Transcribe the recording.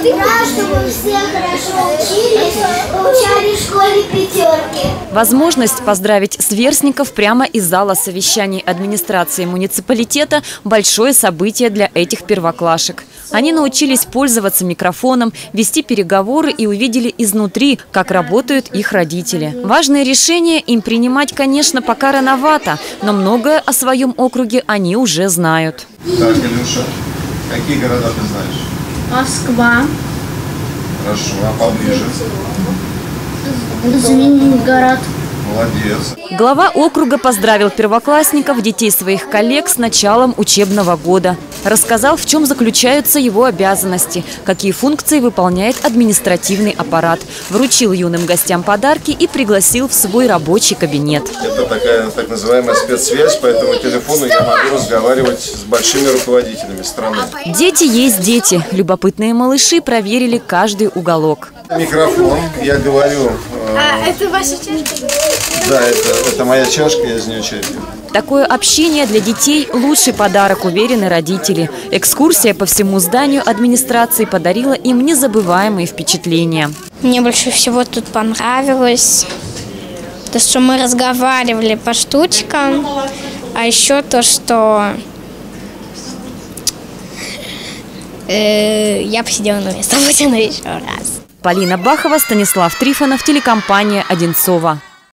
чтобы все хорошо учились, получали в школе пятерки. Возможность поздравить сверстников прямо из зала совещаний администрации муниципалитета – большое событие для этих первоклашек. Они научились пользоваться микрофоном, вести переговоры и увидели изнутри, как работают их родители. Важные решения им принимать, конечно, пока рановато, но многое о своем округе они уже знают. Так, Илюша, какие города ты знаешь? Москва. Хорошо, а поближе? Звенигород. Молодец. Глава округа поздравил первоклассников, детей своих коллег, с началом учебного года. Рассказал, в чем заключаются его обязанности, какие функции выполняет административный аппарат. Вручил юным гостям подарки и пригласил в свой рабочий кабинет. Это такая так называемая спецсвязь, по этому телефону я могу разговаривать с большими руководителями страны. Дети есть дети. Любопытные малыши проверили каждый уголок. Микрофон, я говорю. Это ваша чашка? Да, это моя чашка, я из нее чай пью. Такое общение для детей – лучший подарок, уверены родители. Экскурсия по всему зданию администрации подарила им незабываемые впечатления. Мне больше всего тут понравилось то, что мы разговаривали по штучкам, а еще то, что я посидела на место Путина еще раз. Полина Бахова, Станислав Трифонов, телекомпания «Одинцово».